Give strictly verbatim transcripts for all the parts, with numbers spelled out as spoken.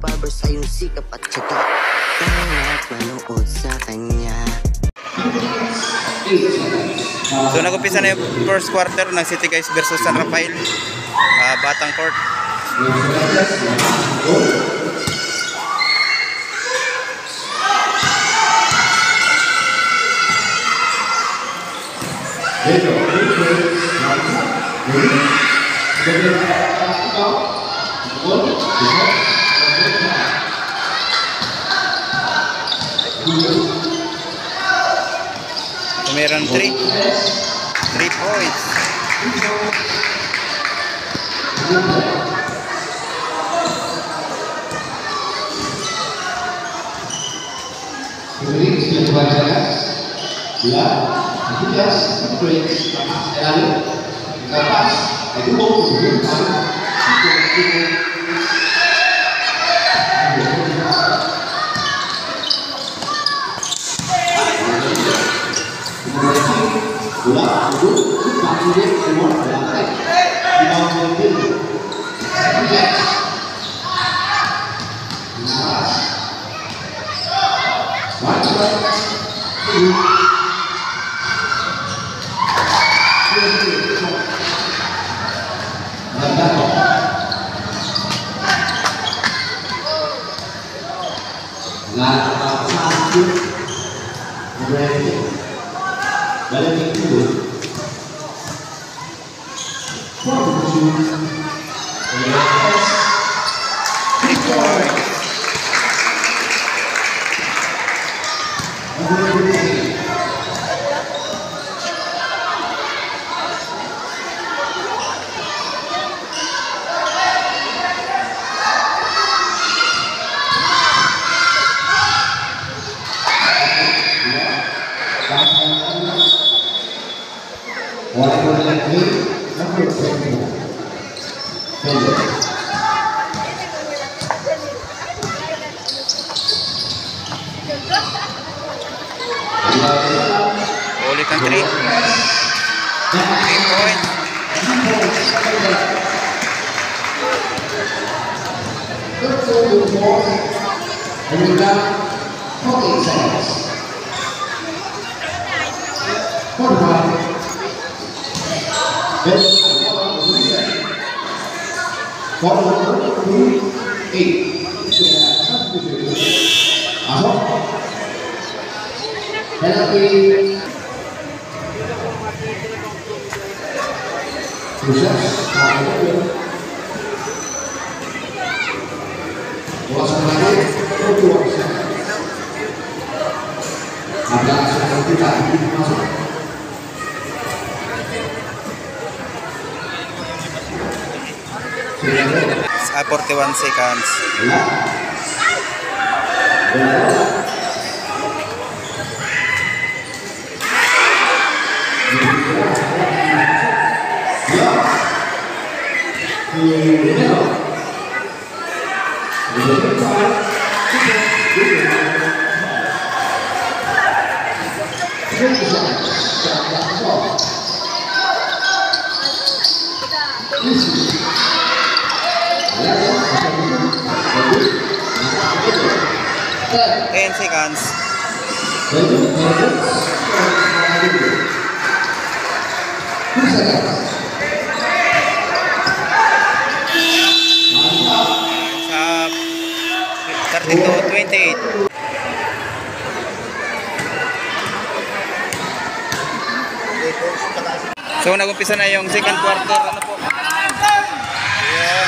barber sa iyong sikap at syaga. Kaya manood sa kanya. So nag-umpisa na yung first quarter ng City Guys versus San Rafael, uh, Batang Court. Meron three three points. Ulit ang three. three points. Uh, forty-one seconds. ten seconds. thirty-two twenty-eight. So nag-umpisa na yung second quarter. Ano po? Ayan.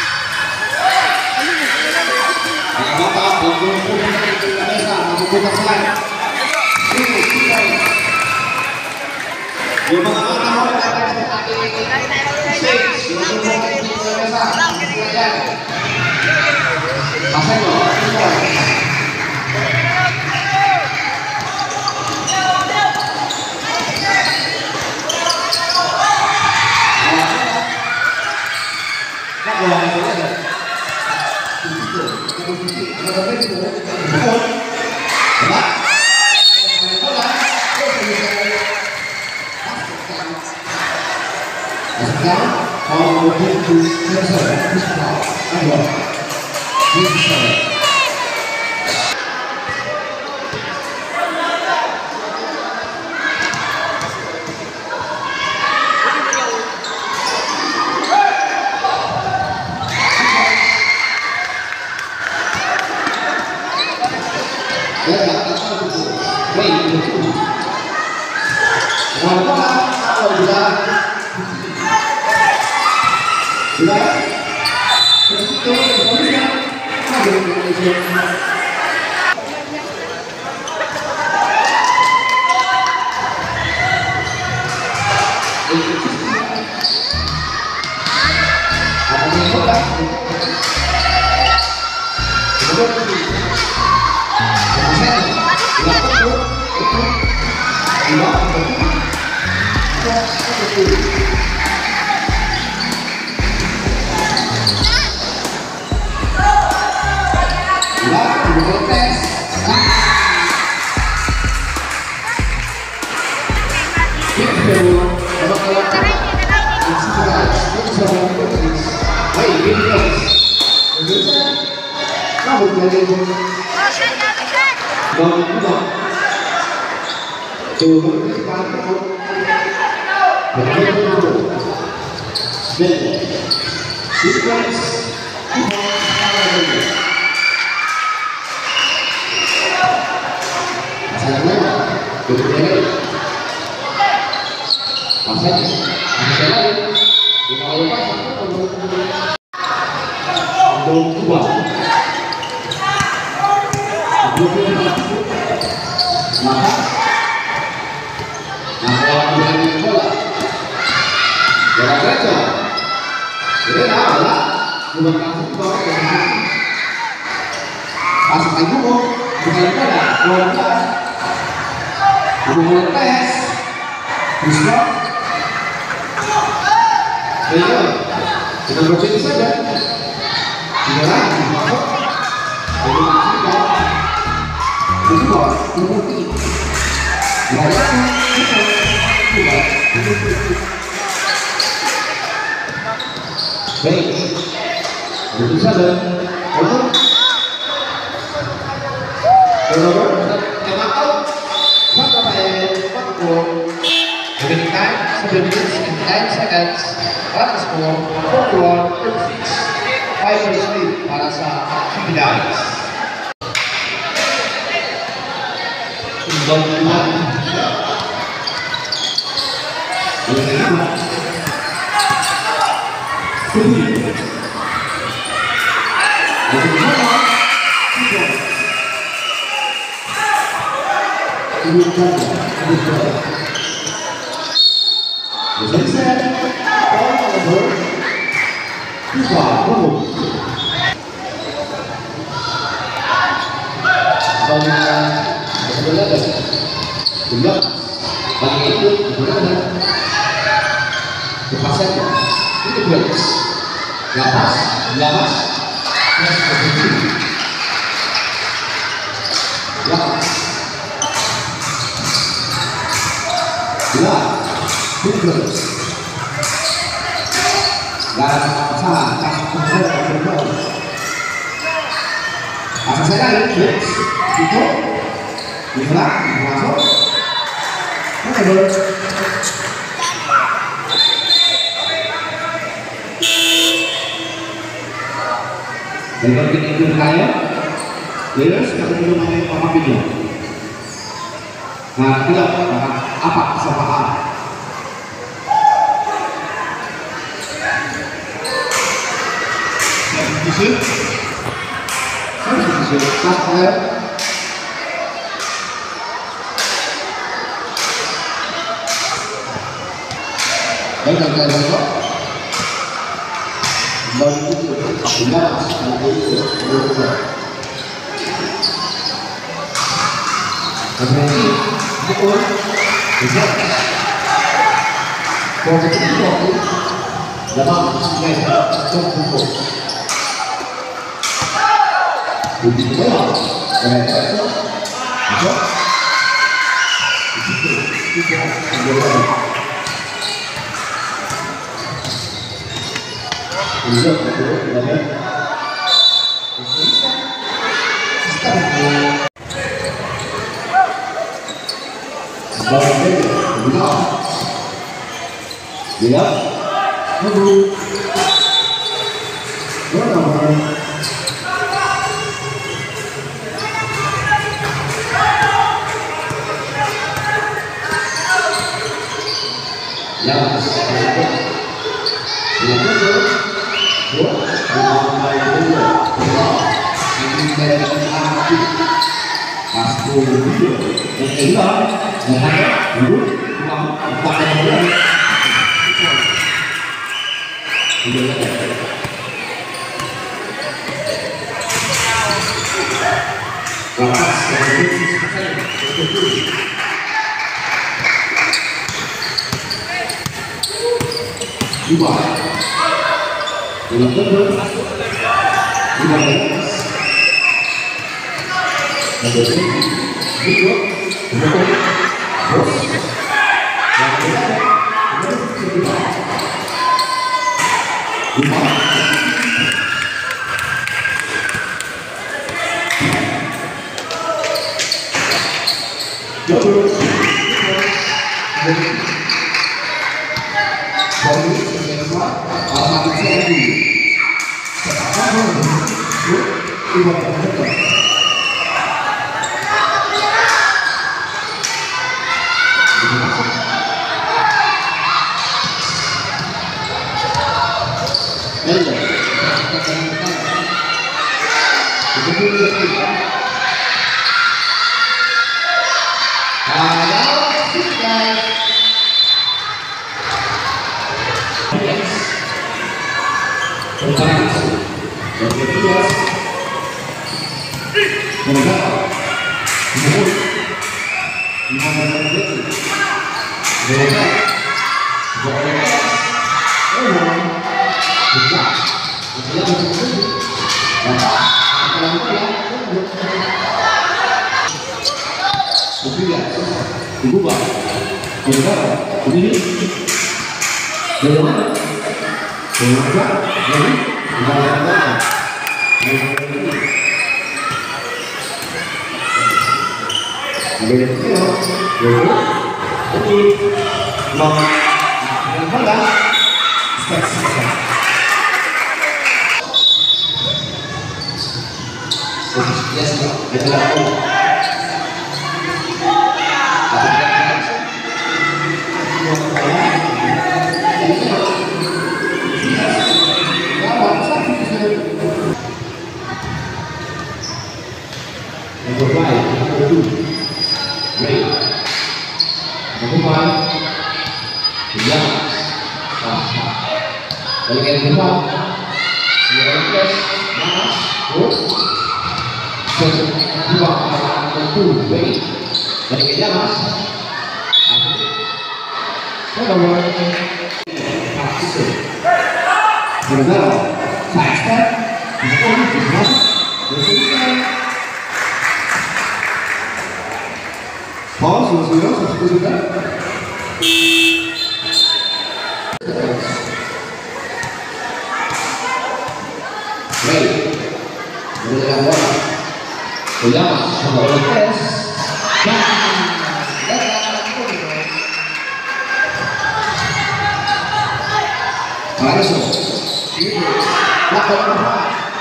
Yung mga katawag natin sa ating stage, yung mga pasay mo. Kalau mau itu saya saya bisa, ayo, bisa. Ya, tak tahu itu. Baik, itu. Walaupun kalau sudah sudah itu bisa ada Indonesia. Dengan pintu kaya, terus kita belum mengenai apa video. Nah, tidak apa kesalahan. Bisa, bisa, pas kaya. Baik, kaya besok. Baik itu, benar, baik itu, benar. Karena ini, betul, benar. Kalau kita itu, dalam sungai terkumpul. Begitu banyak, karena itu, betul. Itu, itu, benar. Bisa betul, benar. Ya, tunggu. Berapa? Ya, dua dalam kedua lima belas nomor dua nomor bos lima dua dibuka, bergerak, ini, bagaimana? Bergerak, jadi, bagaimana? Number five, number two, great. Number five, yeah. Dari yang kedua, yang plus, mana, oh, kedua, number two, great. Dari yang mas, nomor, sebentar, side step, pause, zero, satu juga. Baik, dengan bola, bola, bola tes, langsung, lakukan apa?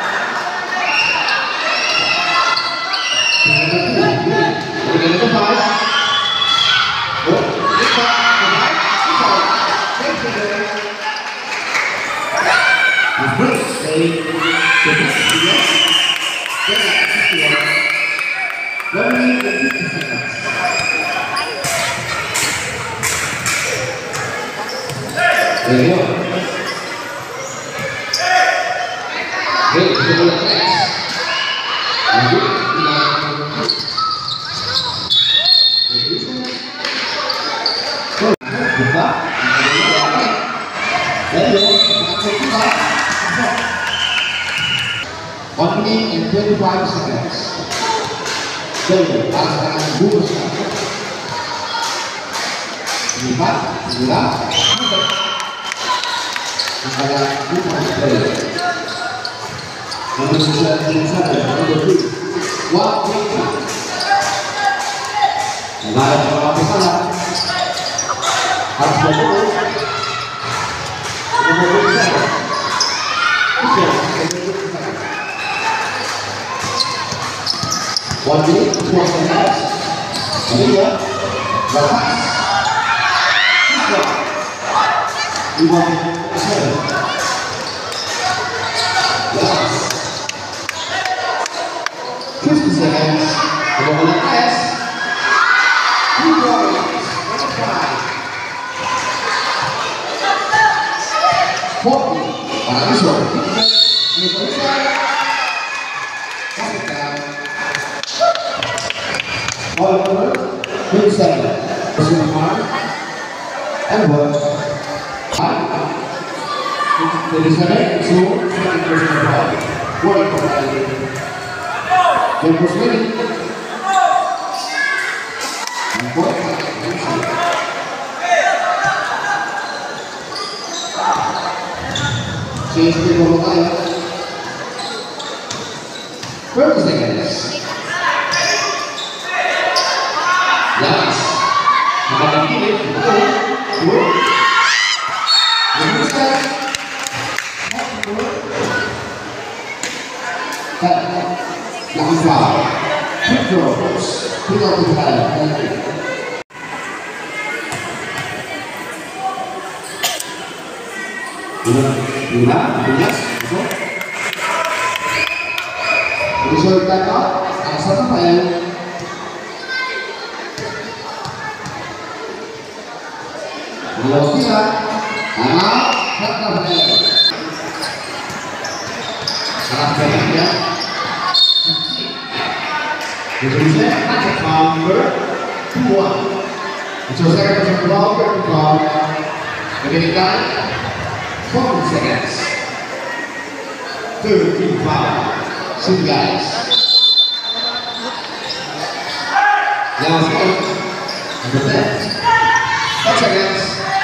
Dengan depan. One minute and twenty-five seconds. Jadi, pasangan bungkus. Empat, sembilan, ada bungkus dari. Nomor sembilan saja, nomor tujuh. Waktu. Lain kalau salah. Harus betul. Nomor tujuh. One minute, four seconds. Ini ya, batas. lima persen. Last. fifty seconds. Double S. Two points. Five. Forty. Paraíso. Indonesia. Kasih down. All over. twenty-seven. Position mark. And one. Five. twenty-seven. So, second person of all. One for the Then for swimming. And four. Change the goal line. thirty seconds. Last. Nakapag kilit. Go. Go. Release that. Cut. Laking foul. Quick throws. Quick out to the line. Lima, lima, lima, masuk. Disulitkan kok, asal apa ya? Kalau tidak, anak serta berdaya. Sangat banyak ya. Indonesia attack number dua. Diselesaikan satu ball vertikal. Amerika. forty seconds. thirty-five. See you guys. Now let's go. Number ten. ten seconds.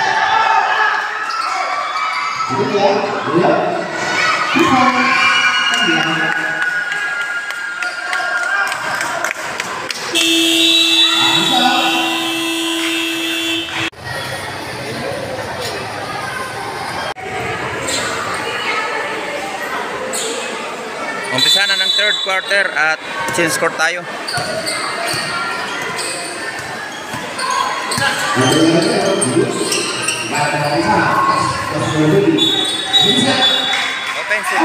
Good ball. Yeah. Two points. And down. Umpisa na ng third quarter at change score tayo. Offensive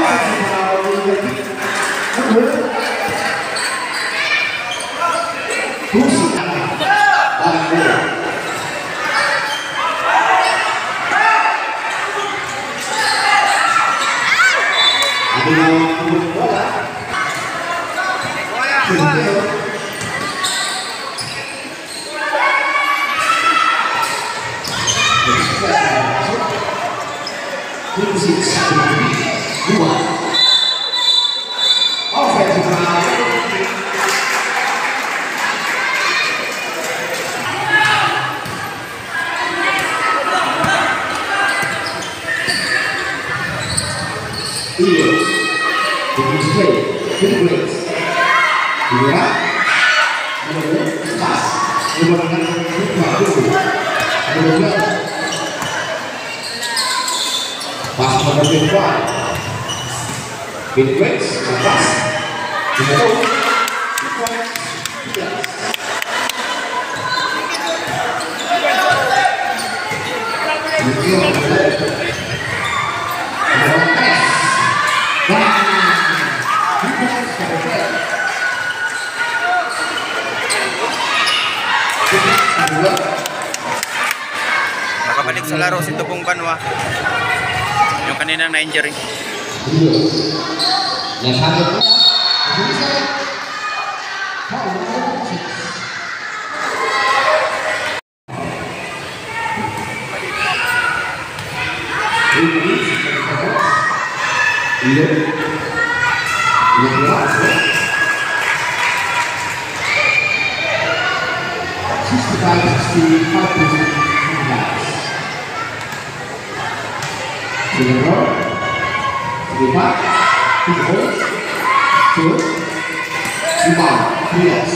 Pass number twenty-five. Big breaks, pass. Number two. Two points. Yes. Nakabalik sa laro si Tupong Banwa. Yung kanina na injury. Yang satu sixty-five sixty-five percent Silver, lima, tujuh, tujuh, lima, belas.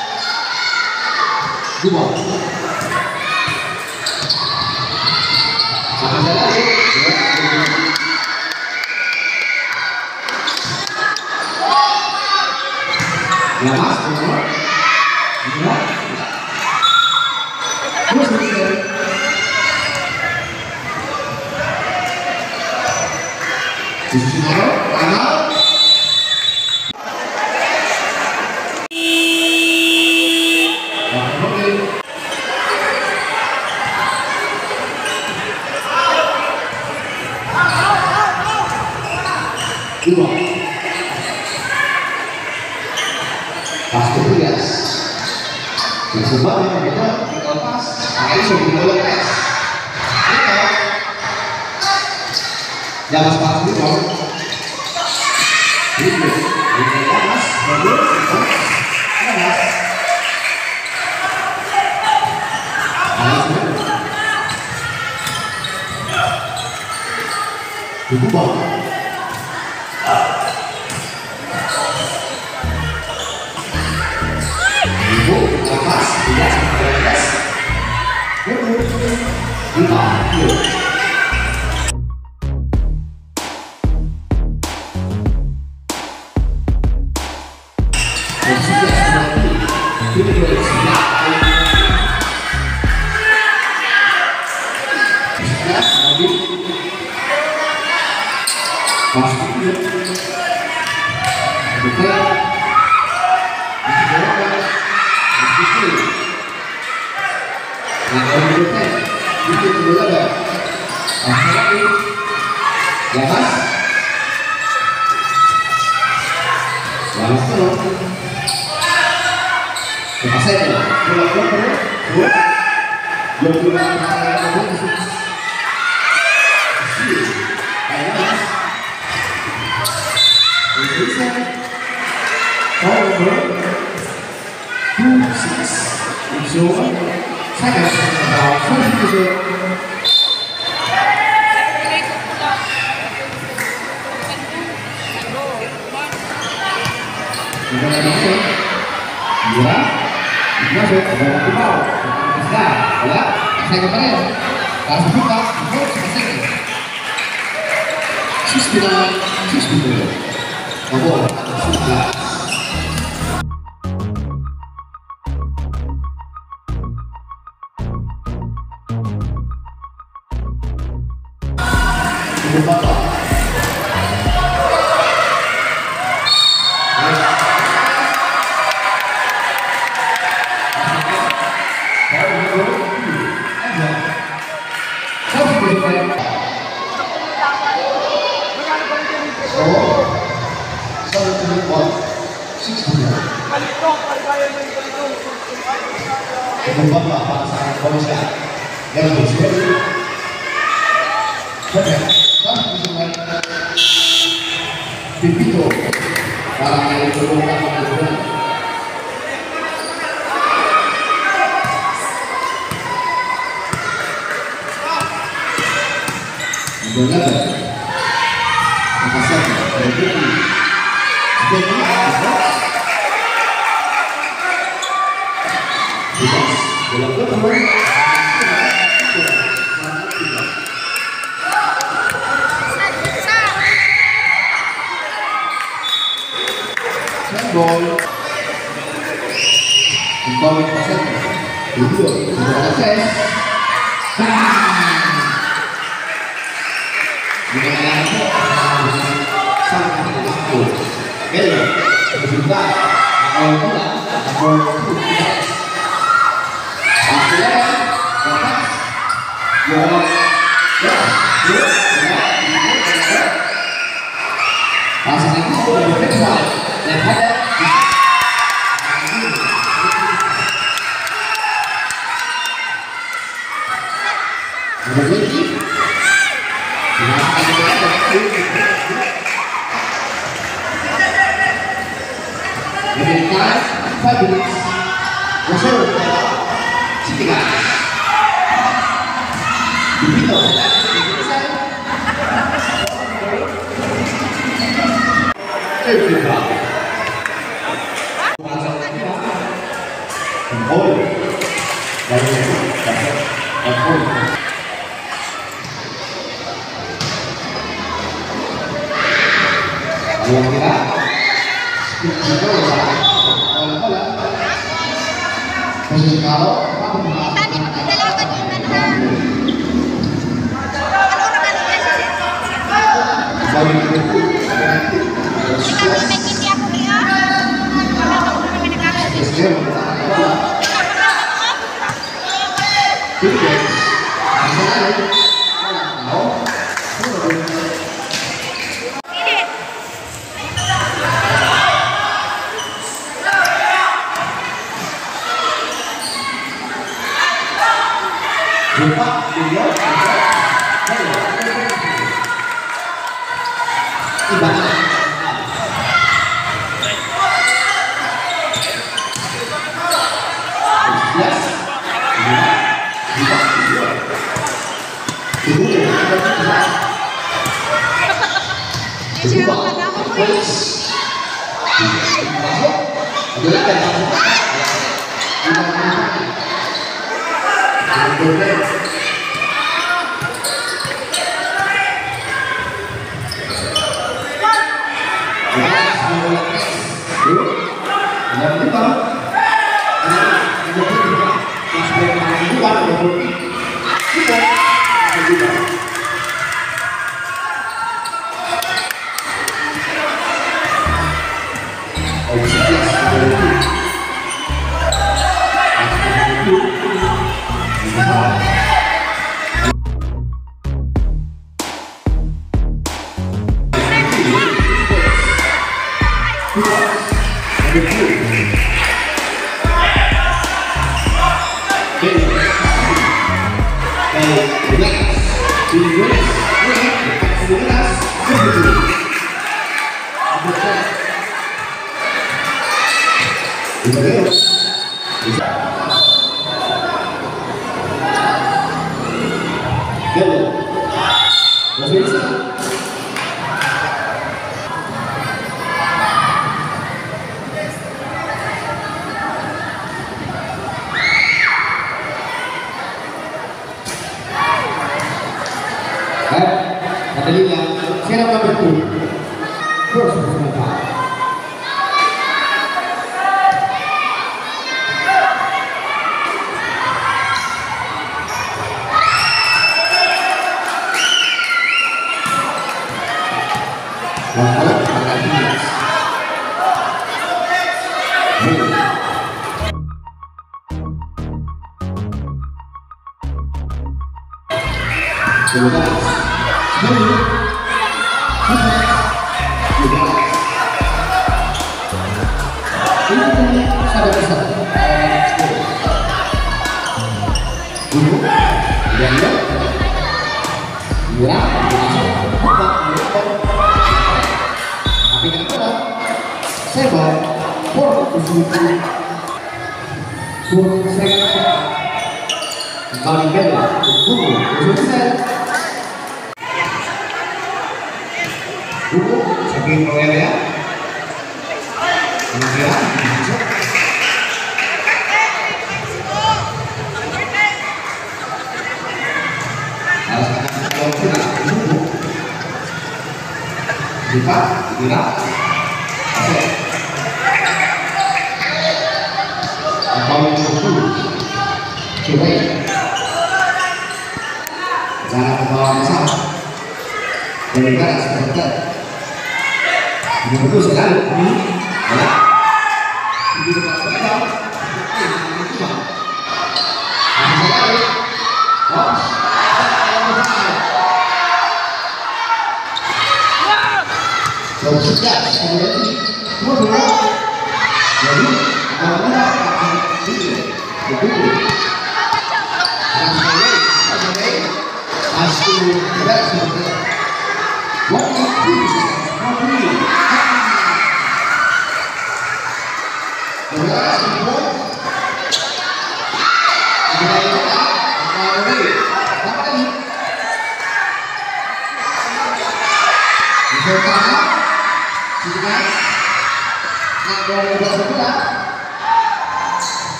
Dua. bisa lagi. Ya mas, benar. Ya. Terus bisa. Sisi nomor kanan. Dua. Pas ketugas. Yang sebab yang kita tinggal pas. Nah ini sebelum bola tes. Kita. Jangan pas dulu. Ini. Ini pas. Baru. Pas. Ibu bawa. Ibu lepas tidak beres. Ibu lima kilo. Ya mas, lalu terus, lepas saya tuh, pulang pulang terus, terus, dua puluh lima persen terus, kayak mas, bisa, oh bro, two six, so, saya kasih tahu, saya bisa. Sudah masuk, dua, masuk, sudah mau, sudah, ya, saya kemarin, kalau buka, buka, selesai. Sistem, sistem, oh, sudah. Buka. Kembang bapak sangat bangsa yang bersih. Oke, kami bermain di video barang yang berbongkar berbongkar. Benar, makasih. Jadi, jadi dalam pertemuan gol kembali pasang dua sudah tes dengan sangat aku elok sebentar kalau tidak mau pasangan itu sudah berfleksibel dan ada ada lagi Amerika Fabrik Wasser Citika Dipito Evita Kembali dari itu dapat Kembali Tadi magdadalagan yung manhan. Ano na kanina sa ikaw may kiti ako niya. Wala ka kung naman nagkakasin.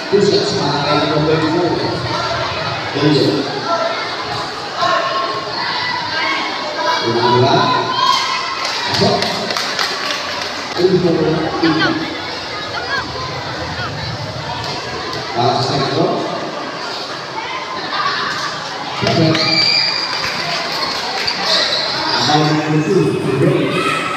Pusat semangat yang nomor dua. Iya. Ulang. Masuk. Untuk ini. Balas sektor. Pusat. Mau menuju berdoa.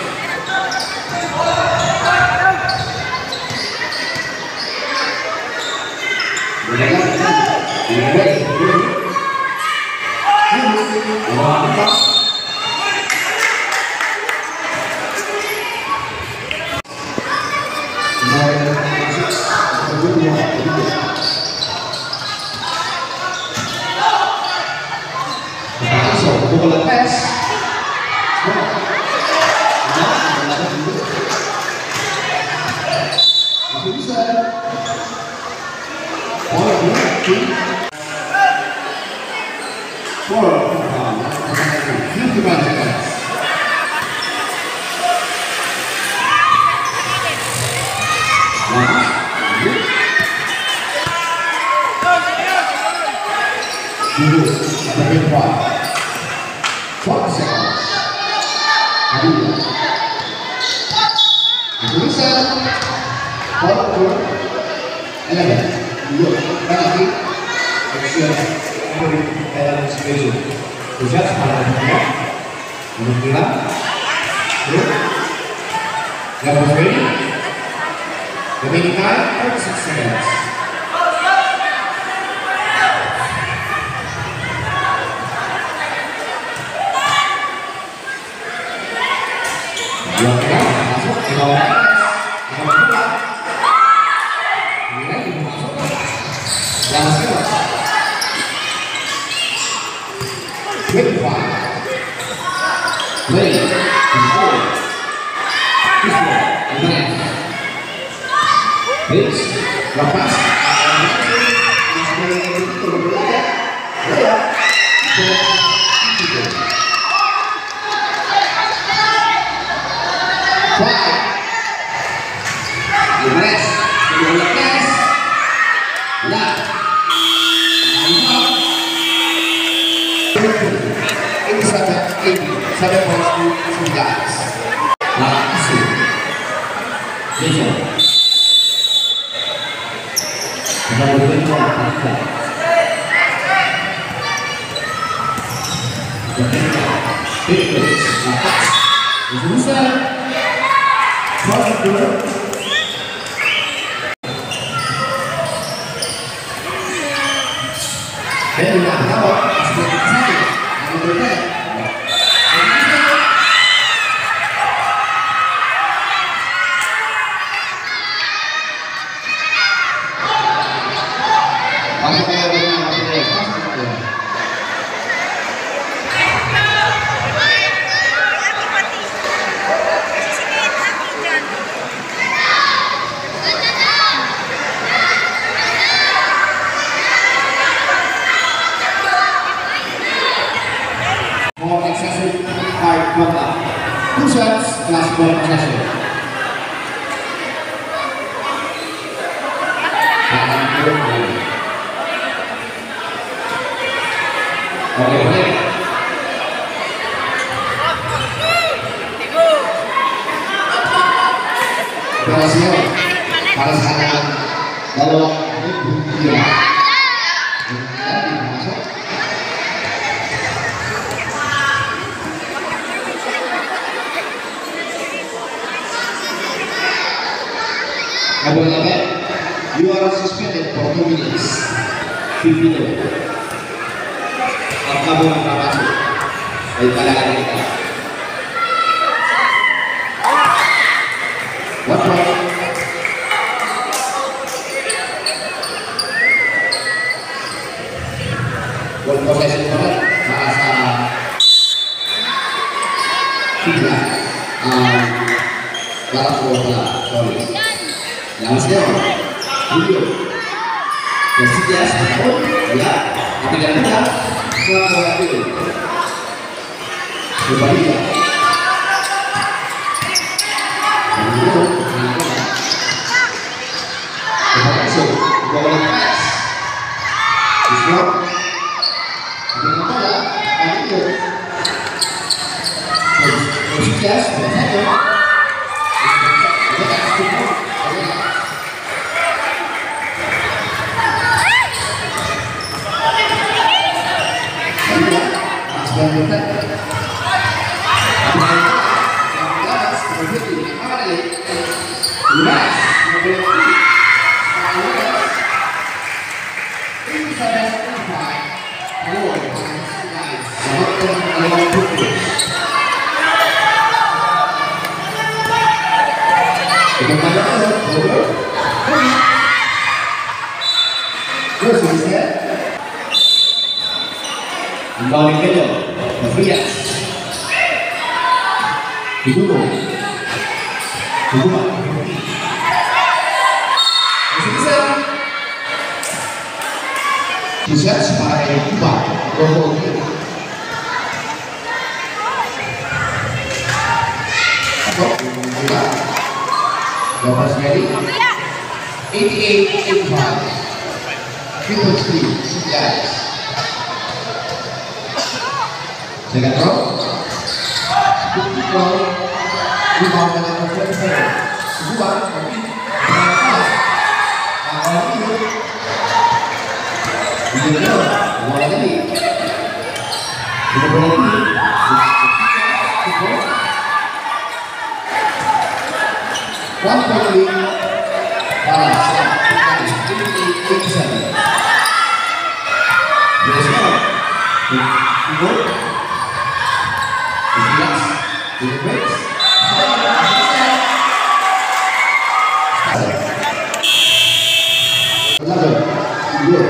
Bola lepas. Masih bisa. Bola berhenti. Bola. Fifty one seconds. Dulu, ada berapa? forty seconds. Adilah. Bisa. Forward. Eleven. Dua. Lagi. Action. Dalam special. Pusat pada dia. Menukila. Dua. Yang ready. Remaining time thirty-six seconds. Dua kira masuk di bawah kita buka ini lagi masuk yang masuk twenty-five play control pistol advance pitch lepas Lepas, lepas, lah. Ini sahabat ini, sahabat bosku sudah. Langsung, besok. Kita berbentuk apa? Itu, lepas, bisa. Kalau dulu. Dan juga tahu sebagai satu yang berbeda. Masuk ke dalam masuk ke dalam. More excessive high contact. Two shots plus one possession. Okay, break. Berhasil. Harus ada kalau dia. You are suspended for two minutes. Video. Kamu yang masuk dari kalangan kita. What point? One possession banget. Merasa tidak. Dalam bola, sorry. Yang sekarang, video. Yang sekian setahun, ya, tapi yang tidak, selama itu. Berbalik. Yang itu, yang itu, Dibawa oleh Pes. Islam. Ada yang bola. Kali itu. Sukses. Sudah satu. Kembali ke dalam, Mafrias. Dulu, dulu bisa. Bisa sebagai kubah, robo itu. Atau juga, dapat sekali. eighty-eight eighty-five, triple three, guys. Second row, sepuluh row, lima dengan persen saya, dua, tapi berapa? Awal itu, tiga row, dua lagi, dua berarti, one point balas, ini ini saja. Biasa, dua. Jelas, jelas. Lalu, dua.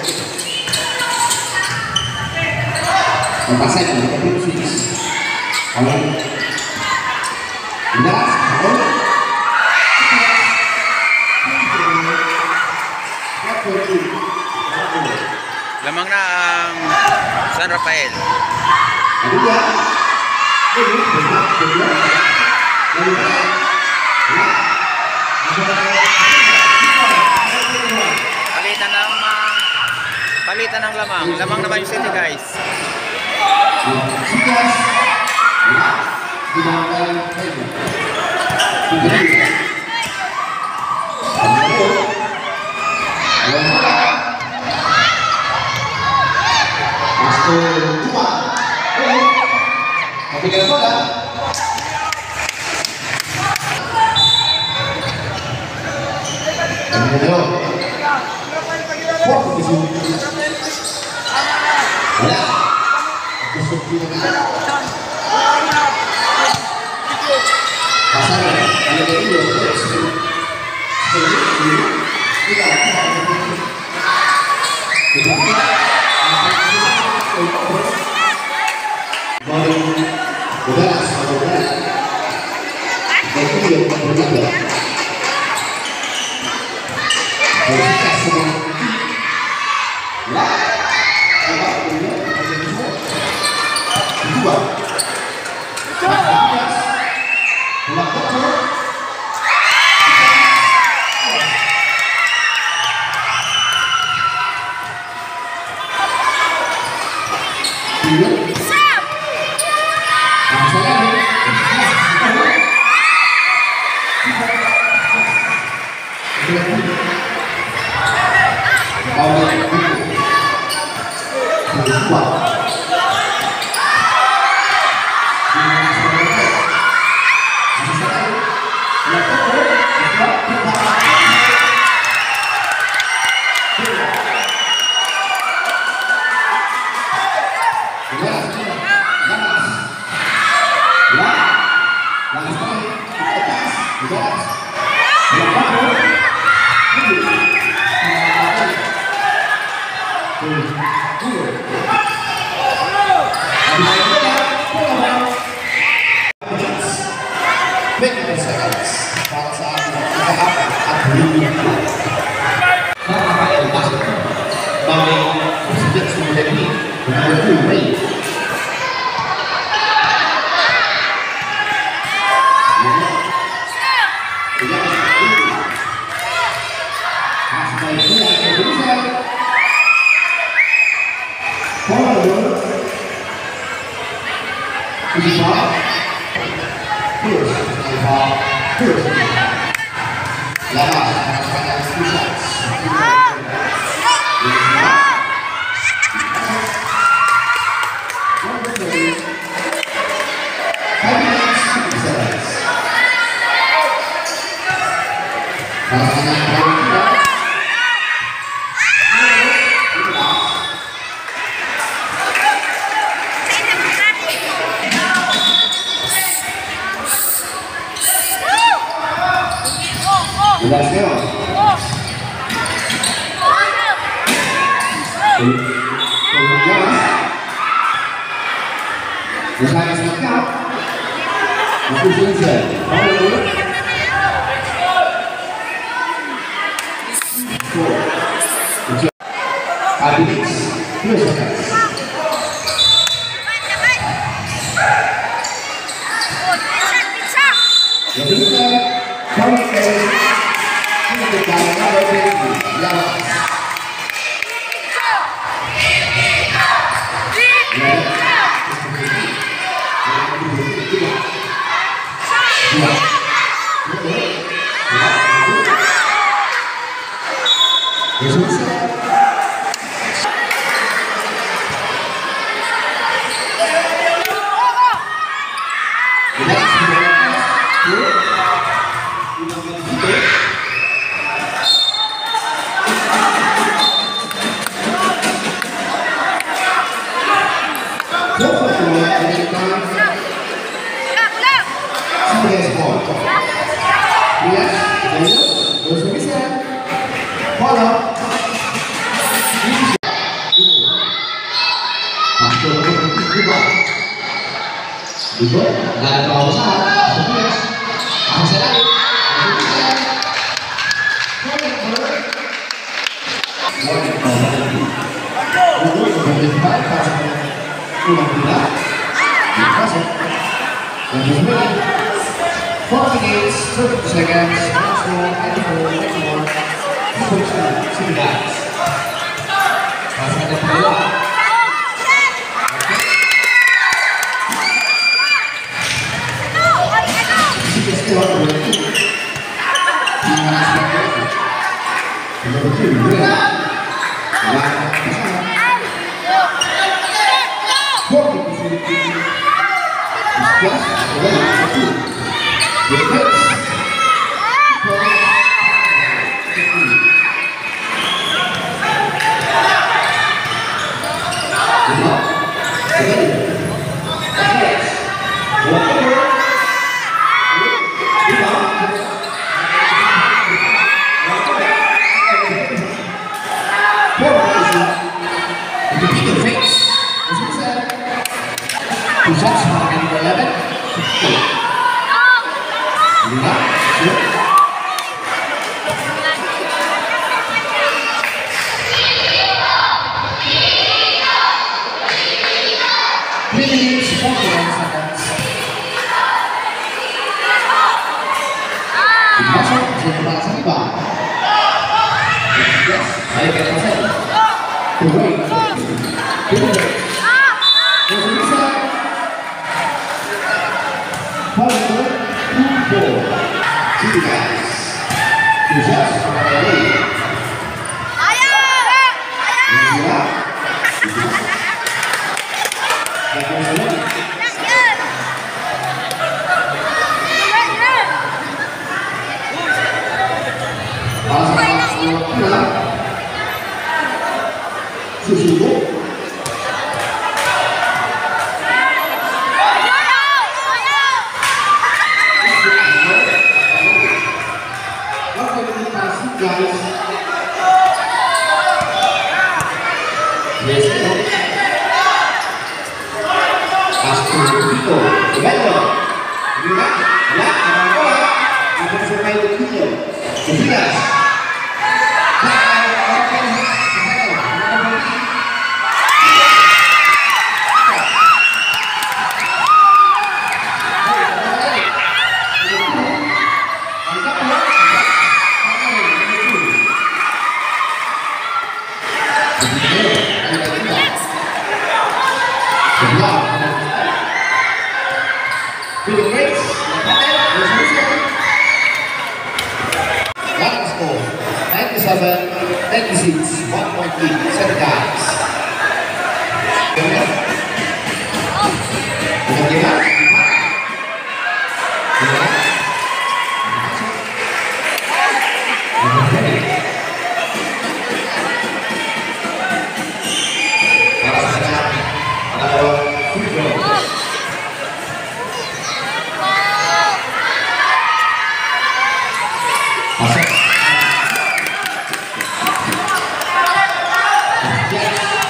Empat saya tidak perlu switch. Kalau jelas, kalau lamang na ang San Rafael. Kedua. Palitan ng palitan ng lamang. Lamang naman yung city, guys. Tiga bola. Kemudian, fokus di sini. Bola. Masuk di tengah. Pasar. Ada dari dua. Tiga. Bola sama bola. Itu yang berbeda. Kita semua. Lah. Dua. Bola kotor. Dua. Desain sekap. Itu saja. Habis, terus sekali. Yang kedua, kami ini berjalan dari yang Itu nggak ada terlalu besar, sebelas. Masih lagi. Forty minutes, thirty seconds, once more, and more, and more. Sudah guys. Masih ada peluang. Yes.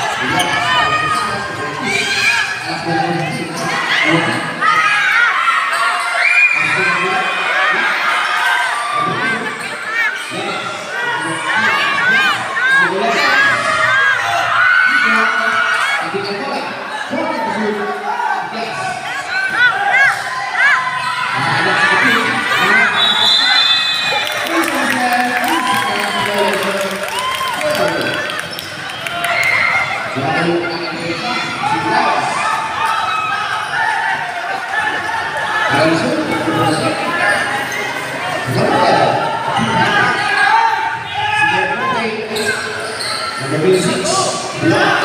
Number twenty-six, block.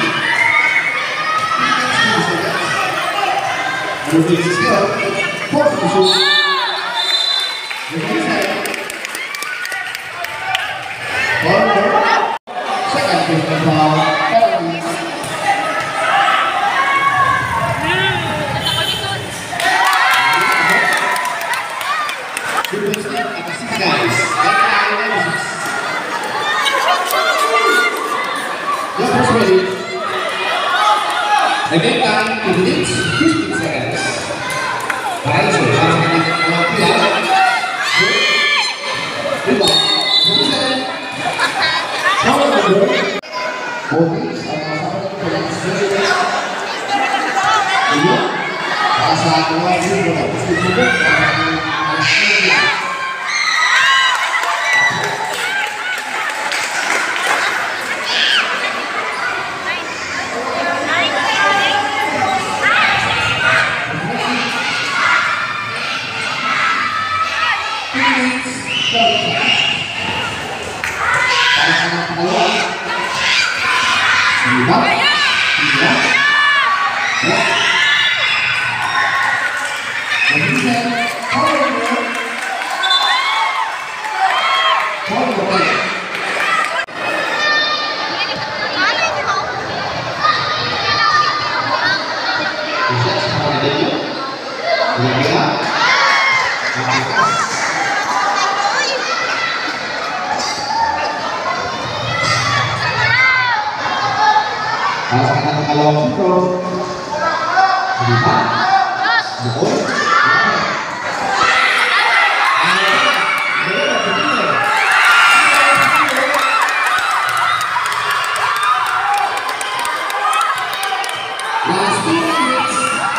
Number twenty-six, four position. Number twenty-seven. Second personal foul, penalty. Good step at the six guys. Your first ready. The game time to the next fifteen seconds. Baik, so langsung kalau pilihan. Rebound. Bobby sama-sama ini rasa dua ini cukup kalau itu lima, betul. Last two minutes.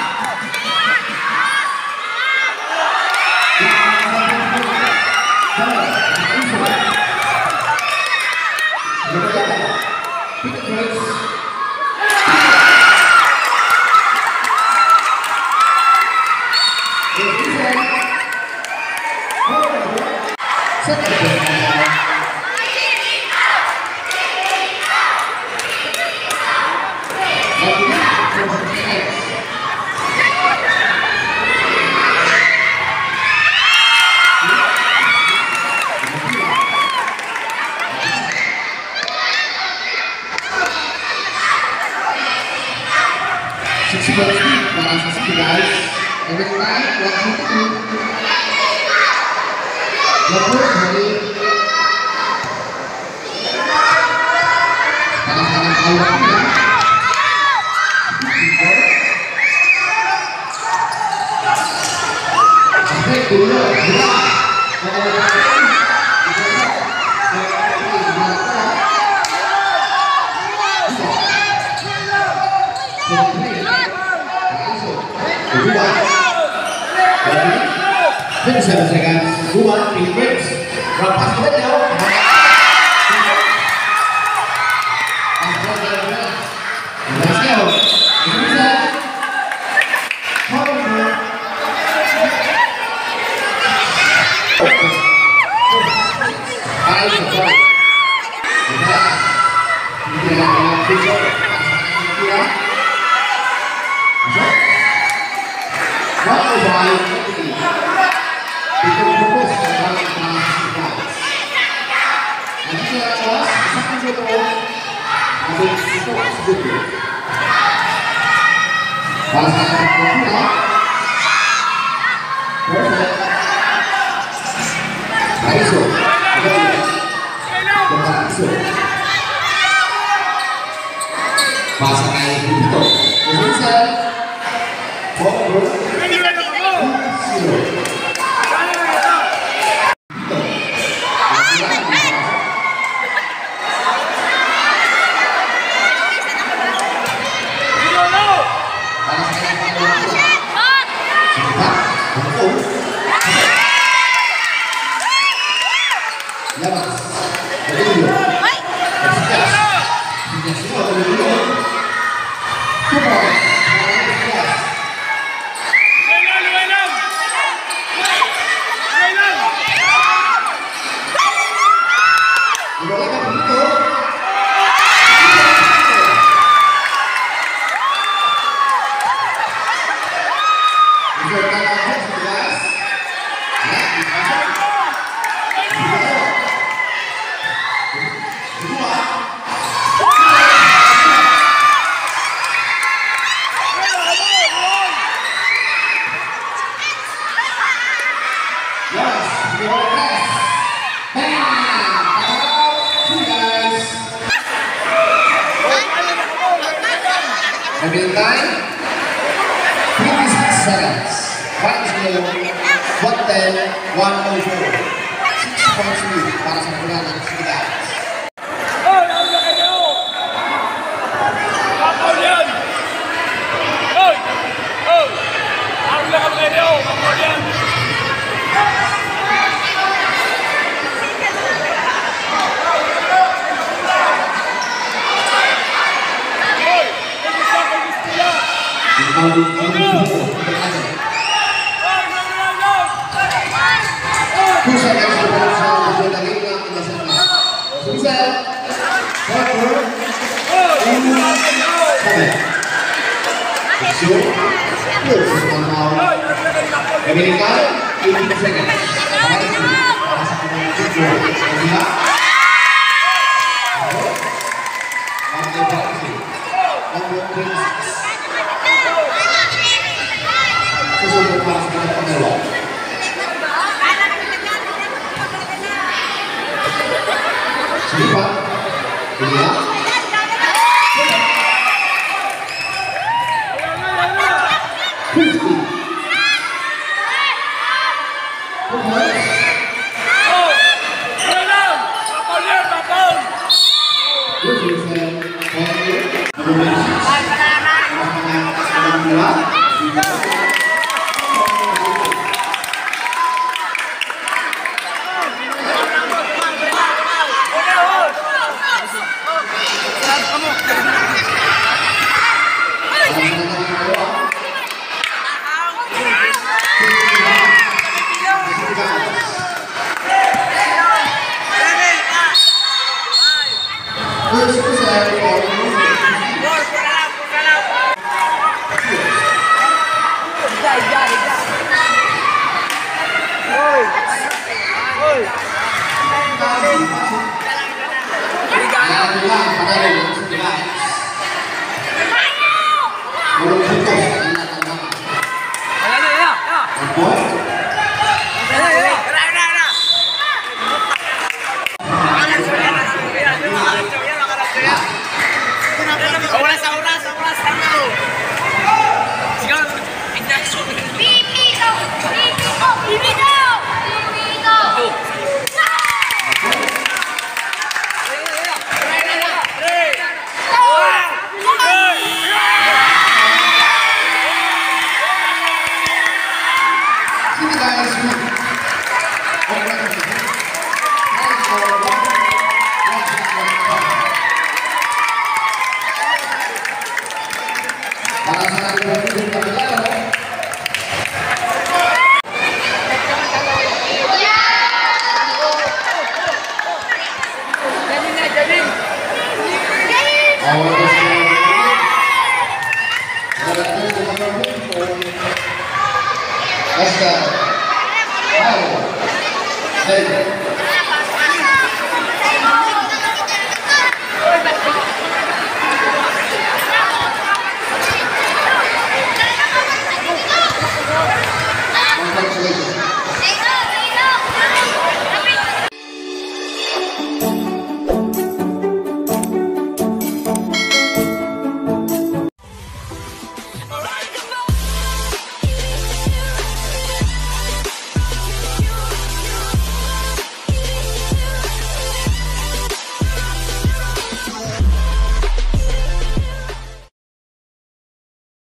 Guys, every time what you do, lepas dari panas-panas awalnya, sampai dulu gerak, Ini bisa selesaikan dua pin breaks. Berapa sudah jauh? Pasangan untuk Indonesia one over. Six points lead para Sakura dan sekitar. Pusat yang berusaha menjaga lima kebiasaan. Susah. Satu. Isu. Amerika. Ini second. Siapa? Dia. Fifty. Let's go.